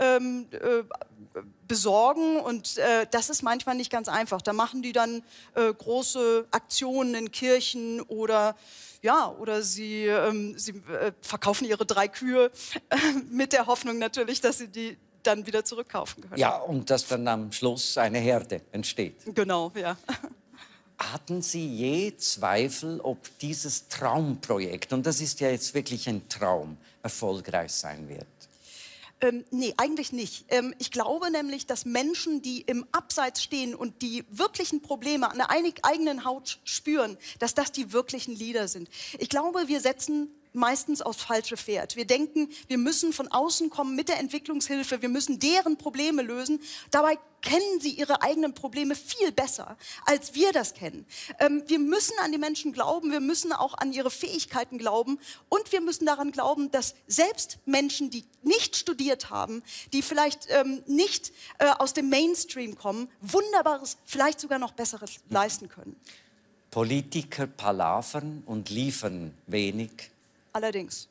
besorgen und das ist manchmal nicht ganz einfach. Da machen die dann große Aktionen in Kirchen oder sie verkaufen ihre 3 Kühe mit der Hoffnung natürlich, dass sie die dann wieder zurückkaufen können. Ja, und dass dann am Schluss eine Herde entsteht. Genau, ja. Hatten Sie je Zweifel, ob dieses Traumprojekt, und das ist ja jetzt wirklich ein Traum, erfolgreich sein wird? Nee, eigentlich nicht. Ich glaube nämlich, dass Menschen, die im Abseits stehen und die wirklichen Probleme an der eigenen Haut spüren, dass das die wirklichen Leader sind. Ich glaube, wir setzen meistens aufs falsche Pferd. Wir denken, wir müssen von außen kommen mit der Entwicklungshilfe, wir müssen deren Probleme lösen. Dabei kennen sie ihre eigenen Probleme viel besser, als wir das kennen. Wir müssen an die Menschen glauben, wir müssen auch an ihre Fähigkeiten glauben und wir müssen daran glauben, dass selbst Menschen, die nicht studiert haben, die vielleicht nicht aus dem Mainstream kommen, Wunderbares, vielleicht sogar noch Besseres leisten können. Politiker palavern und liefern wenig. Allerdings.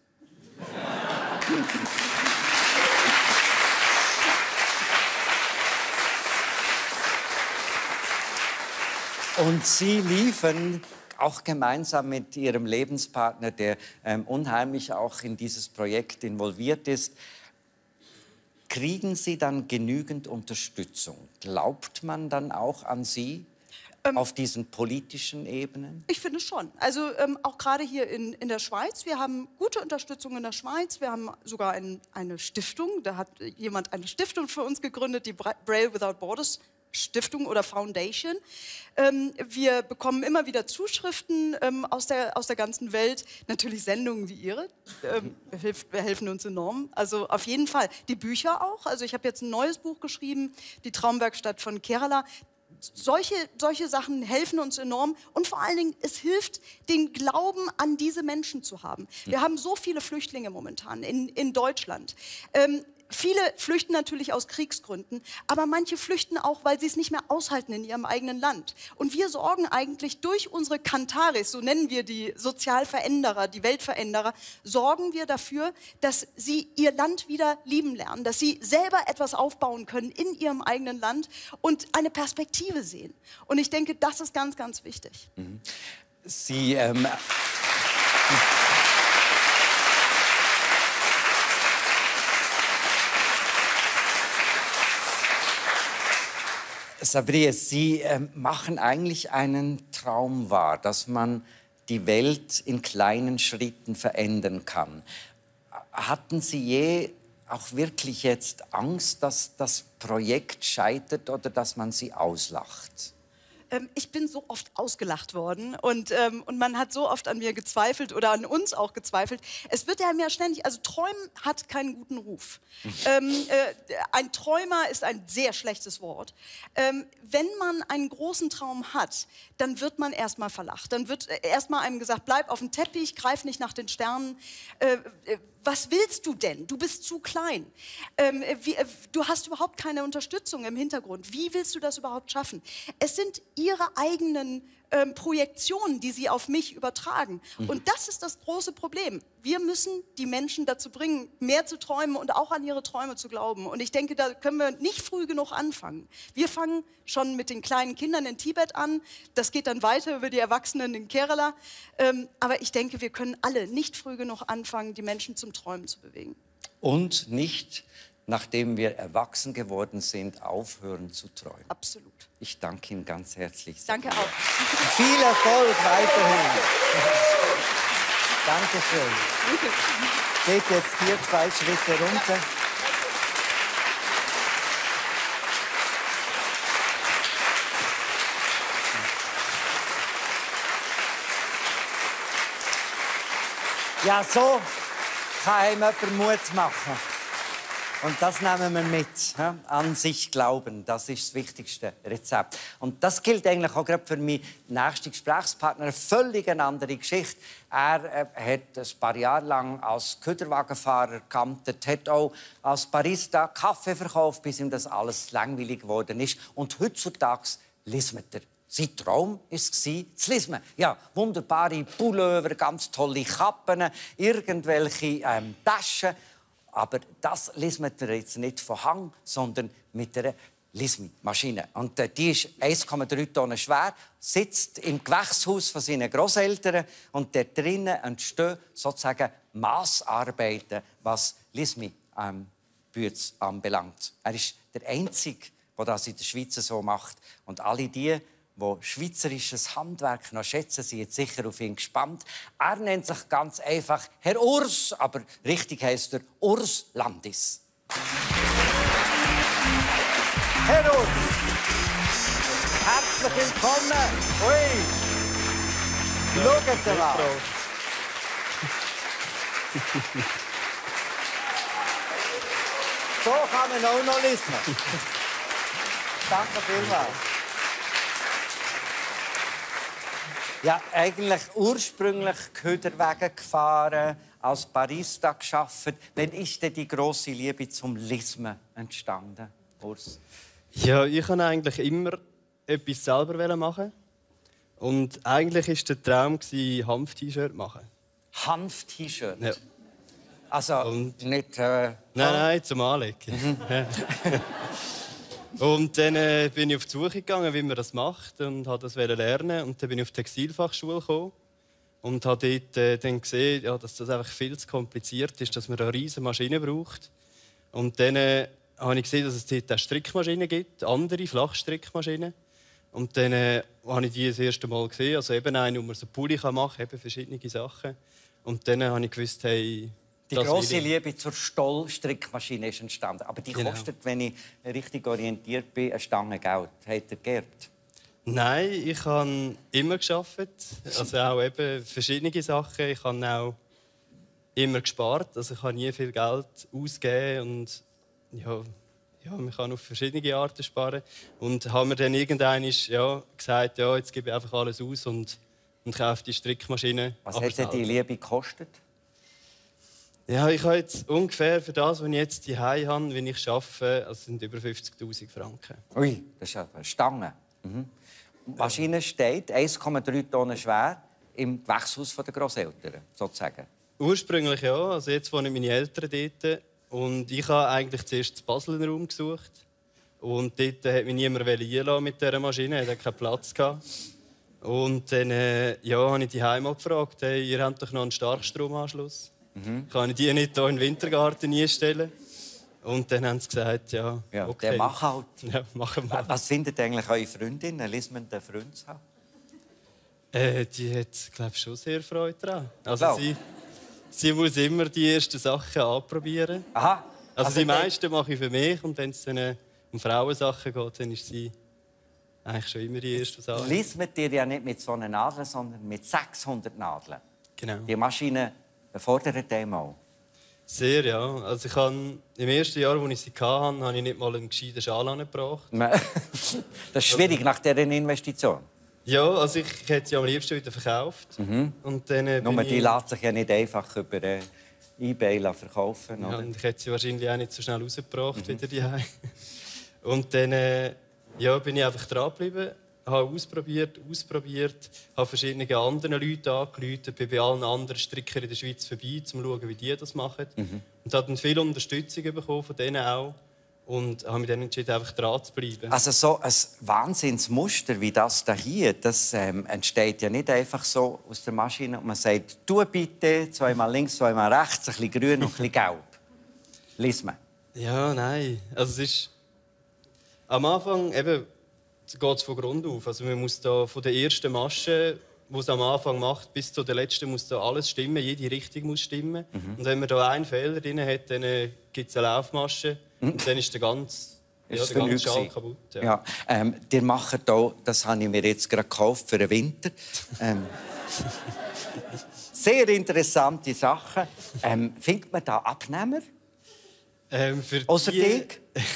Und Sie liefern auch gemeinsam mit Ihrem Lebenspartner, der unheimlich auch in dieses Projekt involviert ist. Kriegen Sie dann genügend Unterstützung? Glaubt man dann auch an Sie auf diesen politischen Ebenen? Ich finde schon. Also auch gerade hier in der Schweiz. Wir haben gute Unterstützung in der Schweiz. Wir haben sogar eine Stiftung. Da hat jemand eine Stiftung für uns gegründet, die Braille Without Borders Stiftung oder Foundation. Wir bekommen immer wieder Zuschriften aus der ganzen Welt. Natürlich Sendungen wie Ihre. Helfen uns enorm. Also auf jeden Fall. Die Bücher auch. Also ich habe jetzt ein neues Buch geschrieben, die Traumwerkstatt von Kerala. Solche Sachen helfen uns enorm. Und vor allen Dingen, es hilft, den Glauben an diese Menschen zu haben. Wir haben so viele Flüchtlinge momentan in Deutschland. Viele flüchten natürlich aus Kriegsgründen, aber manche flüchten auch, weil sie es nicht mehr aushalten in ihrem eigenen Land. Und wir sorgen eigentlich durch unsere Kantaris, so nennen wir die Sozialveränderer, die Weltveränderer, sorgen wir dafür, dass sie ihr Land wieder lieben lernen, dass sie selber etwas aufbauen können in ihrem eigenen Land und eine Perspektive sehen. Und ich denke, das ist ganz, ganz wichtig. Sie... Sabriye, Sie machen eigentlich einen Traum wahr, dass man die Welt in kleinen Schritten verändern kann. Hatten Sie je auch wirklich jetzt Angst, dass das Projekt scheitert oder dass man Sie auslacht? Ich bin so oft ausgelacht worden und man hat so oft an mir gezweifelt oder an uns auch gezweifelt. Es wird ja ständig, also Träumen hat keinen guten Ruf. Ein Träumer ist ein sehr schlechtes Wort. Wenn man einen großen Traum hat, dann wird man erstmal verlacht. Dann wird erstmal einem gesagt, bleib auf dem Teppich, greif nicht nach den Sternen. Was willst du denn? Du bist zu klein. Du hast überhaupt keine Unterstützung im Hintergrund. Wie willst du das überhaupt schaffen? Es sind ihre eigenen Projektionen, die sie auf mich übertragen. Und das ist das große Problem. Wir müssen die Menschen dazu bringen, mehr zu träumen und auch an ihre Träume zu glauben. Und ich denke, da können wir nicht früh genug anfangen. Wir fangen schon mit den kleinen Kindern in Tibet an. Das geht dann weiter über die Erwachsenen in Kerala. Aber ich denke, wir können alle nicht früh genug anfangen, die Menschen zum Träumen zu bewegen. Und nicht, nachdem wir erwachsen geworden sind, aufhören zu träumen. Absolut. Ich danke Ihnen ganz herzlich. Danke auch. Viel Erfolg weiterhin. Dankeschön. Geht jetzt hier 2 Schritte runter. Ja, so kann einem jemand Mut machen. Und das nehmen wir mit. Ja? An sich glauben, das ist das wichtigste Rezept. Und das gilt eigentlich auch gerade für meinen nächsten Gesprächspartner. Eine völlig andere Geschichte. Er hat ein paar Jahre lang als Köderwagenfahrer geamtet, hat auch als Barista Kaffee verkauft, bis ihm das alles langweilig geworden ist. Und heutzutage lismet er. Sein Traum war es, zu lismen. Ja, wunderbare Pullover, ganz tolle Kappen, irgendwelche Taschen. Aber das lismet er jetzt nicht von Hang, sondern mit einer Lismi-Maschine. Und die ist 1,3 Tonnen schwer, sitzt im Gewächshaus von seinen Grosseltern und dort drinnen entstehen sozusagen Massarbeiten, was Lismi-Bütze anbelangt. Er ist der Einzige, der das in der Schweiz so macht. Und alle die schweizerisches Handwerk noch schätzen, sind jetzt sicher auf ihn gespannt. Er nennt sich ganz einfach Herr Urs, aber richtig heißt er Urs Landis. Herr Urs, herzlich willkommen. Ui, schaut mal. So kann man auch noch lesen. Danke vielmals. Ja, eigentlich ursprünglich Köderwege gefahren, als Barista gearbeitet. Wann ist denn die grosse Liebe zum Lismen entstanden, Urs? Ja, ich wollte eigentlich immer etwas selber machen. Und eigentlich war der Traum, Hanf-T-Shirt zu machen. Hanf-T-Shirt? Ja. Also nicht... Nein, zum Anlegen. Und dann bin ich auf die Suche gegangen, wie man das macht und wollte das lernen. Und dann bin ich auf die Textilfachschule gekommen und habe dort dann gesehen, ja, dass das einfach viel zu kompliziert ist, dass man eine riesige Maschine braucht. Und dann habe ich gesehen, dass es dort auch Strickmaschinen gibt, andere Flachstrickmaschinen. Und dann habe ich die das erste Mal gesehen, also eben eine, wo man so Pulli machen kann, eben verschiedene Sachen. Und dann habe ich gewusst, hey, die grosse Liebe zur Stoll-Strickmaschine ist entstanden. Aber die kostet, wenn ich richtig orientiert bin, eine Stange Geld. Habt ihr geerbt? Nein, ich habe immer gearbeitet. Also auch eben verschiedene Sachen. Ich habe auch immer gespart. Also ich habe nie viel Geld ausgegeben. Und ja, man kann auf verschiedene Arten sparen. Und habe mir dann irgendwann gesagt, ja, jetzt gebe ich einfach alles aus und kaufe die Strickmaschine. Was hat denn die Liebe gekostet? Ja, ich habe jetzt ungefähr für das, was ich jetzt hier habe, wenn ich arbeite, also sind über 50'000 Franken. Ui, das ist eine Stange. Mhm. Die Maschine steht 1,3 Tonnen schwer im Gewächshaus der Grosseltern, sozusagen. Ursprünglich ja, also jetzt wohnen meine Eltern dort. Und ich habe eigentlich zuerst in Basel einen Raum gesucht. Und dort wollte mich niemand einlassen mit dieser Maschine, er hatte keinen Platz. Und dann habe ich die Heimat gefragt, hey, ihr habt doch noch einen Starkstromanschluss. Kann ich die nicht hier in den Wintergarten einstellen? Und dann haben sie gesagt, ja, okay. Der macht halt. Ja, machen wir. Was findet eigentlich eure Freundin? Liest man den Freund haben? Die hat, glaube ich, schon sehr Freude daran. Also sie muss immer die ersten Sachen anprobieren. Aha. Also die meisten mache ich für mich und wenn es dann um Frauensachen geht, dann ist sie eigentlich schon immer die erste Sache. Liest man dir ja nicht mit so einer Nadel, sondern mit 600 Nadeln. Genau. Die Maschine befordert dem auch. Sehr, ja. Also ich habe im ersten Jahr, als ich sie hatte, habe ich nicht mal einen gescheiten Schal angebracht. Das ist schwierig nach dieser Investition. Ja, also ich hätte sie am liebsten wieder verkauft. Und dann nur die lässt sich ja nicht einfach über eBay verkaufen. Ja, oder? und ich hätte sie wahrscheinlich auch nicht so schnell rausgebracht wieder hierher. Und dann bin ich einfach dran geblieben, habe ausprobiert, habe verschiedene andere Leute angerufen, bin bei allen anderen Strickern in der Schweiz vorbei, um zu schauen, wie die das machen. Und habe dann viel Unterstützung bekommen, von denen auch. Und habe mich dann entschieden, einfach dran zu bleiben. Also so ein Wahnsinnsmuster wie das hier, das entsteht ja nicht einfach so aus der Maschine. Und man sagt, tu bitte, zweimal links, zweimal rechts, ein bisschen grün und ein bisschen gelb. Lies man. Ja, nein. Also es ist am Anfang geht es von Grund auf. Also man muss da von der ersten Masche, die es am Anfang macht, bis zu der letzten muss da alles stimmen. Jede Richtung muss stimmen. Und wenn man da einen Fehler drin hat, dann gibt es eine Laufmasche. Und dann ist der ganze Schal kaputt. Ja. Ja, ihr macht hier, das habe ich mir jetzt gerade gekauft für den Winter. Sehr interessante Sachen. Findet man da Abnehmer? Außer dich?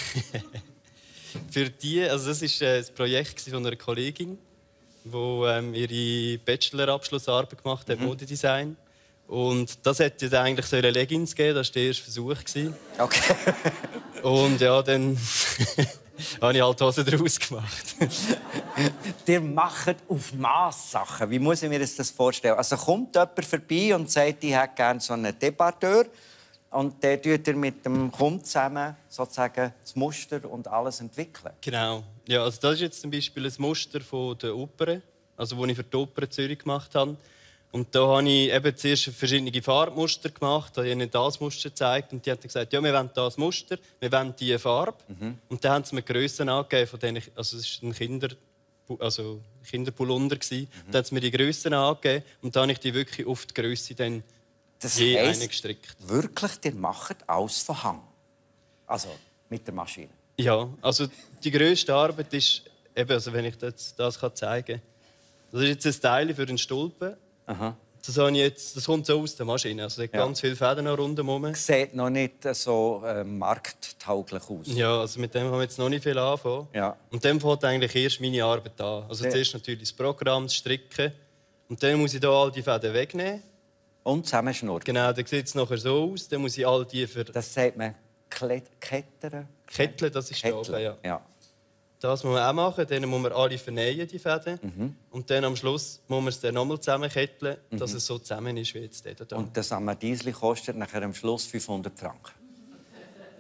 Für die, also das ist ein Projekt von einer Kollegin, die ihre Bachelor-Abschlussarbeit gemacht hat, Modedesign. Und das hätte ja eigentlich so eine Leggings geben, das war der erste Versuch. Okay. Und ja, dann habe ich halt Hosen daraus gemacht. Ihr macht auf Mass Sachen. Wie muss ich mir das vorstellen? Also kommt jemand vorbei und sagt, ich hätte gerne so einen Debardeur. Und der tut ihr mit dem Kunden zusammen sozusagen das Muster und alles entwickeln. Genau. Ja, also das ist jetzt zum Beispiel ein Muster von der Oper, also das ich für die Oper Zürich gemacht habe. Und da habe ich eben zuerst verschiedene Farbmuster gemacht, habe ihnen das Muster gezeigt und die haben gesagt, ja, wir wollen das Muster, wir wollen diese Farbe. Und dann haben sie mir Grössen angegeben, von denen also es war ein Kinderpullunder. Dann haben sie mir die Grössen angegeben und dann habe ich die wirklich auf die Grösse dann je eine gestrickt. Wirklich, ihr macht alles von Hand? Also mit der Maschine? Ja, also die grösste Arbeit ist, eben, also wenn ich das zeigen kann, das ist jetzt ein Teil für einen Stulpen. Aha. Das kommt so aus der Maschine. Also, es hat ganz viele Fäden rundherum. Sieht noch nicht so markttauglich aus. Ja, also mit dem haben wir jetzt noch nicht viel anfangen. Ja. Und dann fängt eigentlich erst meine Arbeit an. Also zuerst natürlich das Programm, das Stricken. Und dann muss ich hier all die Fäden wegnehmen. Und zusammenschnurren. Genau, dann sieht es nachher so aus. Dann muss ich all die Das sagt man Kettern? Kettle, das ist da oben, ja. Das muss man auch machen. Dann muss man alle vernähen, die Fäden. Und dann am Schluss muss man es dann nochmal zusammenketteln, dass es so zusammen ist wie jetzt da. Und das Amadiesli kostet nachher am Schluss 500 Franken.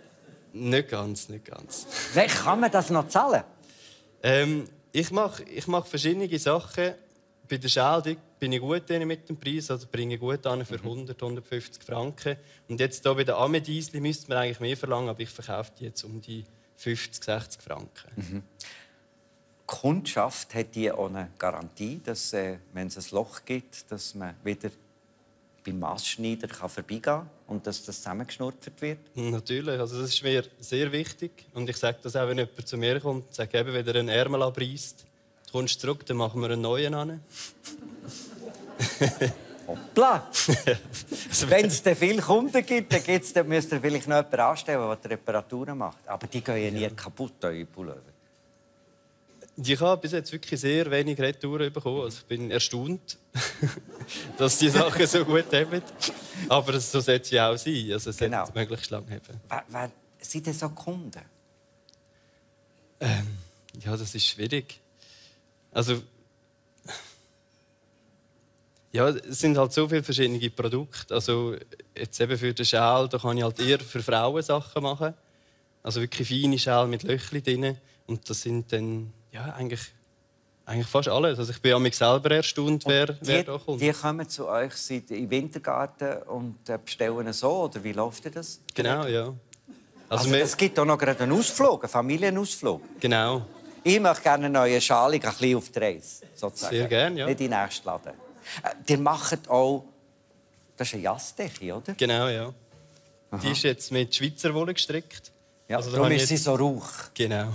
Nicht ganz, nicht ganz. Wie kann man das noch zahlen? Ich mach verschiedene Sachen. Bei der Schale bin ich gut mit dem Preis, also bringe ich gut an für 100, 150 Franken. Und jetzt hier bei der Amediesli müsste man eigentlich mehr verlangen, aber ich verkaufe die jetzt um die 50, 60 Franken. Die Kundschaft hat die auch eine Garantie, dass, wenn es ein Loch gibt, dass man wieder beim Maßschneider vorbeigehen kann und dass das zusammengeschnurrt wird? Natürlich, also das ist mir sehr wichtig. Und ich sage das auch, wenn jemand zu mir kommt und sagt, wenn er einen Ärmel abreißt, du kommst zurück, dann machen wir einen neuen an. Hoppla! Wenn es viele Kunden gibt, dann müsst ihr vielleicht noch jemanden anstellen, der die Reparaturen macht. Aber die gehen ja nie kaputt, eure Pullover. Ich habe bis jetzt wirklich sehr wenig Retouren bekommen. Also ich bin erstaunt, dass die Sachen so gut haben. Aber so sollte es ja auch sein. Also es sollte möglichst lange haben. Wer sind denn so Kunden? Ja, das ist schwierig. Also, ja, es sind halt so viele verschiedene Produkte. Also jetzt eben für den Schal, da kann ich halt eher für Frauen Sachen machen. Also wirklich feine Schal mit Löchli drin. Und das sind dann ja, eigentlich fast alles. Also ich bin an mich selber erstaunt, wer da kommt. Die kommen zu euch im Wintergarten und bestellen so, oder wie läuft das? Genau, ja. Also es gibt auch noch gerade einen Ausflug, einen Familienausflug. Genau. Ich möchte gerne einen neuen Schal, ein bisschen auf die Reise, sozusagen. Sehr gerne, ja. Nicht in den nächsten Laden. Ihr macht auch... Das ist eine Jassdecke, oder? Genau, ja. Aha. Die ist jetzt mit Schweizer Wolle gestrickt. Ja, also darum ist sie so rauch. Genau.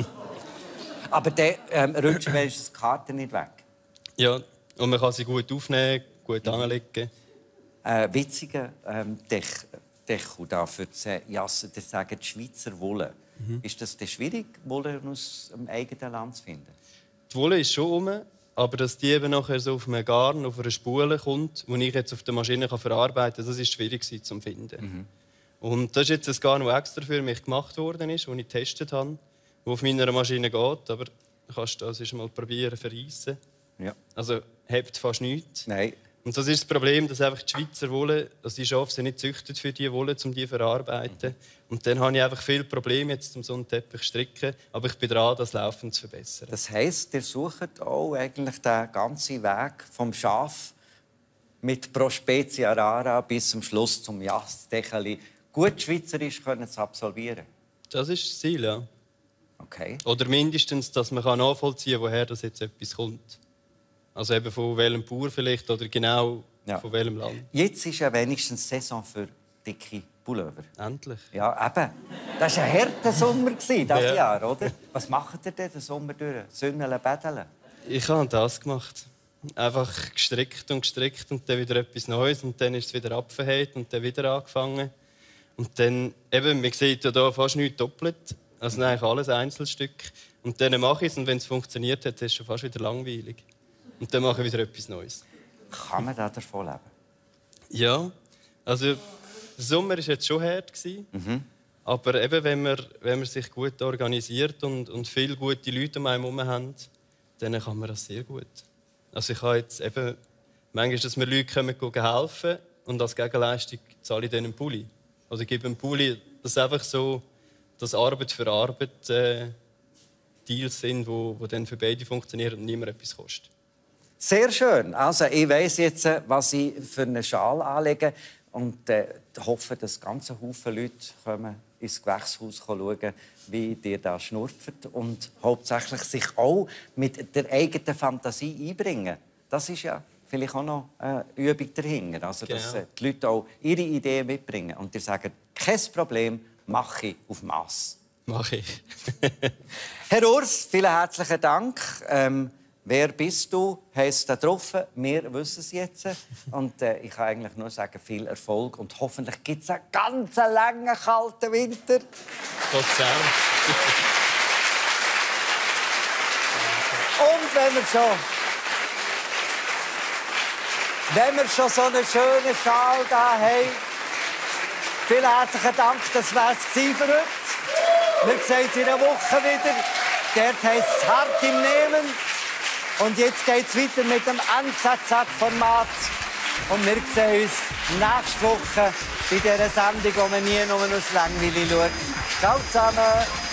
Aber dann rutscht die Karte nicht weg. Ja, und man kann sie gut aufnehmen, gut anlegen. Witziger Deckel da für die Jassen, die sagen die Schweizer Wolle. Ist das schwierig, Wolle aus dem eigenen Land zu finden? Die Wolle ist schon rum, aber dass die eben nachher so auf einem Garn, auf einer Spule kommt, die ich jetzt auf der Maschine verarbeiten kann, das ist schwierig zu finden. Und das ist jetzt ein Garn, das extra für mich gemacht worden ist, das ich getestet habe, das auf meiner Maschine geht, aber du kannst das mal probieren verreissen. Ja. Also hebt fast nichts. Nein. Und das ist das Problem, dass einfach die Schweizer Wolle, also die Schafe sind nicht züchtet für diese Wolle, um die zu verarbeiten. Und dann habe ich einfach viele Probleme, jetzt um so einen Teppich zu stricken. Aber ich bin dran, das laufend zu verbessern. Das heisst, ihr sucht auch eigentlich den ganzen Weg vom Schaf mit Pro Specia Rara bis zum Schluss zum Jassdecheli gut schweizerisch können zu absolvieren? Das ist das Ziel, ja. Okay. Oder mindestens, dass man nachvollziehen kann, woher das jetzt etwas kommt. Also eben von welchem Bauer vielleicht oder genau von welchem Land. Jetzt ist ja wenigstens Saison für dicke Pullover. Endlich. Ja, eben. Das war ein harter Sommer dieses Jahr, oder? Was macht ihr denn den Sommer durch? Sündeln, betteln? Ich habe das gemacht. Einfach gestrickt und dann wieder etwas Neues. Und dann ist es wieder abgehakt und dann wieder angefangen. Und dann, eben, man sieht ja hier fast nichts doppelt. Also eigentlich alles Einzelstück. Und dann mache ich es und wenn es funktioniert hat, ist es schon fast wieder langweilig. Und dann mache ich wieder etwas Neues. Kann man davon leben? Ja, also der Sommer war jetzt schon hart. Aber eben, wenn man sich gut organisiert und viele gute Leute um einen herum haben, dann kann man das sehr gut. Also ich habe jetzt eben, manchmal, dass mir Leute helfen und als Gegenleistung zahle ich denen einen Pulli. Also ich gebe einen Pulli, das ist einfach so, dass Arbeit für Arbeit Deals sind, die dann für beide funktionieren und niemand etwas kostet. Sehr schön. Also, ich weiss jetzt, was ich für einen Schal anlege und hoffe, dass ganze Haufen Leute kommen ins Gewächshaus schauen, wie ihr da schnurrt und hauptsächlich sich auch mit der eigenen Fantasie einbringen. Das ist ja vielleicht auch noch eine Übung dahinter. Also, dass die Leute auch ihre Ideen mitbringen und ihr sagt, kein Problem, mache ich auf Mass. Mache ich. Herr Urs, vielen herzlichen Dank. Wer bist du? Heißt da drauf. Wir wissen es jetzt. Und ich kann eigentlich nur sagen, viel Erfolg. Und hoffentlich gibt es einen ganz langen, kalten Winter. Gott sei Dank. Und wenn wir schon so einen schönen Schal da haben, vielen herzlichen Dank, das war es für heute. Wir sehen uns in einer Woche wieder. Dort heisst es hart im Nehmen. Und jetzt geht es weiter mit dem NZZ-Format. Und wir sehen uns nächste Woche bei dieser Sendung, wo man nie nur aufs Langweile schaut. Ciao zusammen!